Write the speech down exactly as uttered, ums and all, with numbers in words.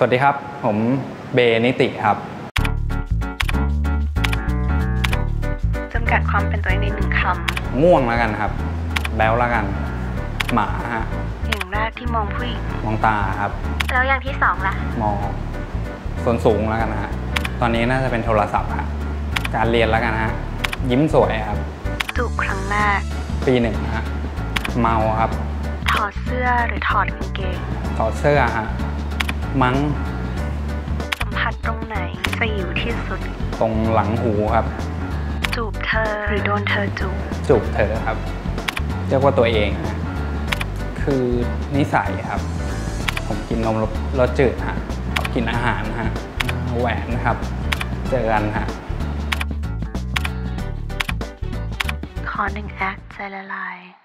วัสดีครับผมเบนิติครับจำกัดความเป็นตัวเองในหนึ่งคำง่วงแล้วกันครับแบ๊วแล้วกันหมาฮะอย่างแรกที่มองผู้หญิงมองตาครับแล้วอย่างที่สองล่ะมองส่วนสูงแล้วกันฮะตอนนี้น่าจะเป็นโทรศัพท์ฮะการเรียนแล้วกันฮะยิ้มสวยครับจูบครั้งแรกปีหนึ่งฮะเมาครับถอดเสื้อหรือถอดกางเกงถอดเสื้อฮะมั้งสัมผัสตรงไหนสยิวที่สุดตรงหลังหูครับจูบเธอหรือโดนเธอจูบจูบเธอครับเรียกว่าตัวเองนะคือนิสัยครับผมกินนมรสจืดฮะกินอาหารฮะแหวนครับเจอกันฮะขอหนึ่งแอคใจละลาย